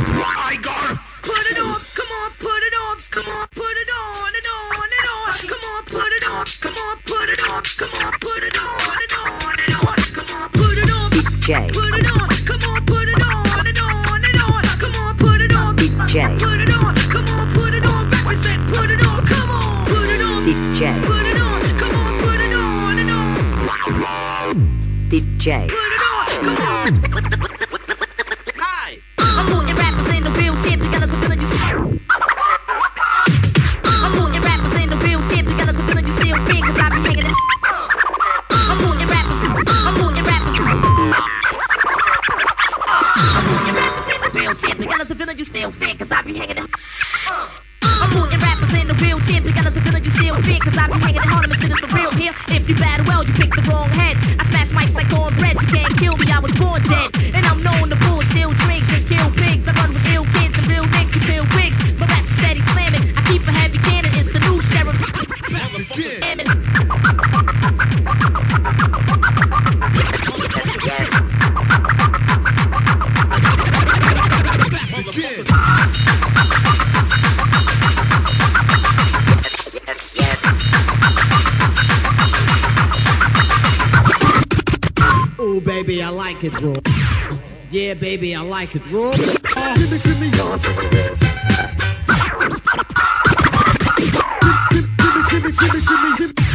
I got. Put it on, come on, put it on, come on, put it on and on and on. Come on, put it on, come on, put it on, come on, put it on and on and on. Come on, put it on, DJ. put it on, come on, put it on and on and on. Come on, put it on, DJ. put it on, come on, put it on. Represent, put it on, come on, put it on, DJ. put it on, come on, put it on and on. DJ. Put it on, come on. Hi. I'm putting rappers in the real champ, you got us the feeling you still. I'm putting rappers in the real champ, you got us the feeling you still fit, cause I be hanging it. I'm putting rappers in the real champ, you got us the feeling you still fit, cause I be hanging it. I'm putting rappers in the real champ, you got us the feeling you still fit, cause I be hanging it hard, and shit is for real here. If you battle well, you pick the wrong head. I smash mics like cornbread, you can't kill me, I was born dead. And I'm known to pull steel drinks and kill pigs. I run with ill kids and real niggas who feel wigs. My rap's steady slamming, I keep a heavy cannon, it's a new sheriff. Yes. Ooh, baby, I like it raw. Yeah, baby, I like it raw. Give me on to the rest. Give me.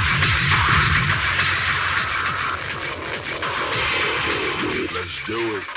Let's do it.